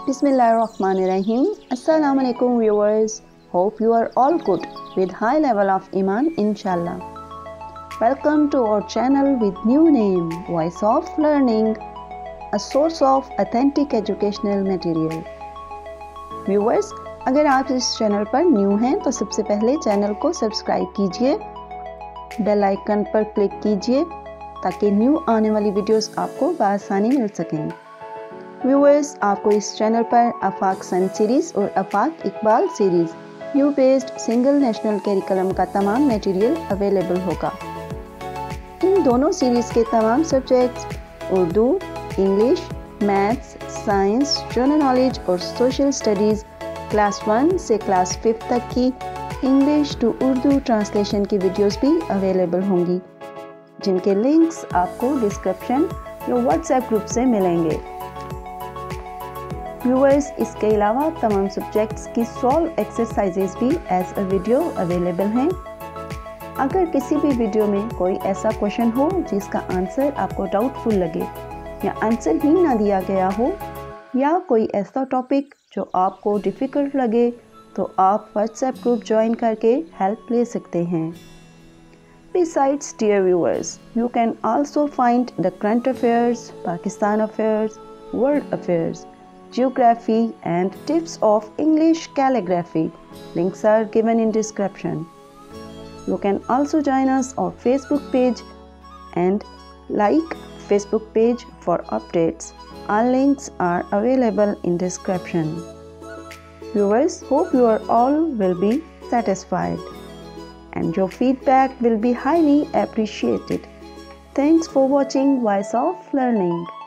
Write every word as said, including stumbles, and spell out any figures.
Bismillahirrahmanirrahim. Assalamu alaikum viewers. Hope you are all good with high level of Iman inshallah. Welcome to our channel with new name Voice of Learning, a source of authentic educational material. Viewers, अगर आप इस channel पर new हैं तो सबसे पहले channel को subscribe कीजिए, बेल आइकन पर क्लिक कीजिए ताकि न्यू आने वाली वीडियोस आपको बआसानी मिल सकें। व्यूअर्स, आपको इस चैनल पर आफाक सन सीरीज़ और Afaq Iqbal series you based single national curriculum का तमाम मटेरियल अवेलेबल होगा। इन दोनों सीरीज़ के तमाम subjects Urdu, English, maths, science, general knowledge और सोशल स्टडीज़ क्लास वन से क्लास फिफ्थ तक की इंग्लिश टू उर्दू ट्रांसलेशन की वीडियोस भी अवेलेबल होंगी, जिनके लिंक्स आपको डिस्क्रिप्शन या व्हाट्सएप ग्रुप से मिलेंगे। व्यूअर्स, इसके अलावा तमाम सब्जेक्ट्स की सॉल्व एक्सरसाइजेस भी एज अ वीडियो अवेलेबल हैं। अगर किसी भी वीडियो में कोई ऐसा क्वेश्चन हो जिसका आंसर आपको डाउटफुल लगे या आंसर ही ना दिया गया हो, या कोई ऐसा टॉपिक जो आपको डिफ़िकल्ट लगे, तो आप व्हाट्सएप ग्रुप ज्वाइन करके हेल्प ले सकते हैं। Besides, dear viewers, you can also find the current affairs, Pakistan affairs, world affairs, geography and tips of English calligraphy. Links are given in description. You can also join us on Facebook page and like Facebook page for updates. All links are available in description. Viewers, hope you are all will be satisfied and your feedback will be highly appreciated. Thanks for watching Voice of Learning.